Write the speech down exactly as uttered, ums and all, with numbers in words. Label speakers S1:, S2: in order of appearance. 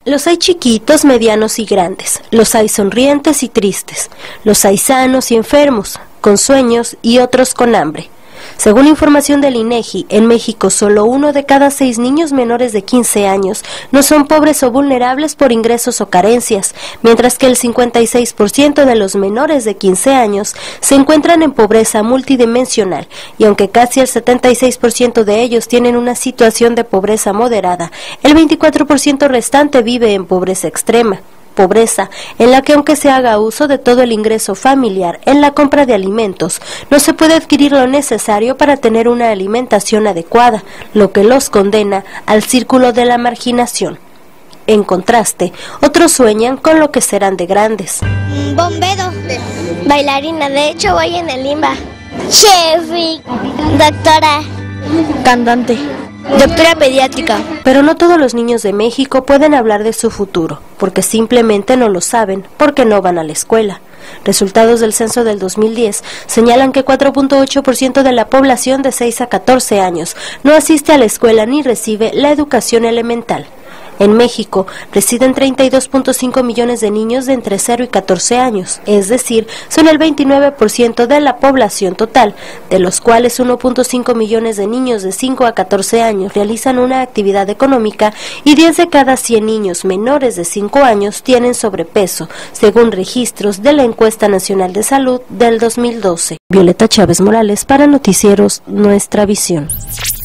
S1: Los hay chiquitos, medianos y grandes, los hay sonrientes y tristes, los hay sanos y enfermos, con sueños y otros con hambre. Según información del INEGI, en México solo uno de cada seis niños menores de quince años no son pobres o vulnerables por ingresos o carencias, mientras que el cincuenta y seis por ciento de los menores de quince años se encuentran en pobreza multidimensional, y aunque casi el setenta y seis por ciento de ellos tienen una situación de pobreza moderada, el veinticuatro por ciento restante vive en pobreza extrema. Pobreza en la que, aunque se haga uso de todo el ingreso familiar en la compra de alimentos, no se puede adquirir lo necesario para tener una alimentación adecuada, lo que los condena al círculo de la marginación. En contraste, otros sueñan con lo que serán de grandes.
S2: Bombero, bailarina, de hecho voy en el Limba. Chef, doctora,
S3: cantante, doctora pediátrica.
S1: Pero no todos los niños de México pueden hablar de su futuro, porque simplemente no lo saben, porque no van a la escuela. Resultados del censo del dos mil diez señalan que cuatro punto ocho por ciento de la población de seis a catorce años no asiste a la escuela ni recibe la educación elemental. En México residen treinta y dos punto cinco millones de niños de entre cero y catorce años, es decir, son el veintinueve por ciento de la población total, de los cuales uno punto cinco millones de niños de cinco a catorce años realizan una actividad económica y diez de cada cien niños menores de cinco años tienen sobrepeso, según registros de la Encuesta Nacional de Salud del dos mil doce. Violeta Chávez Morales para Noticieros Nuestra Visión.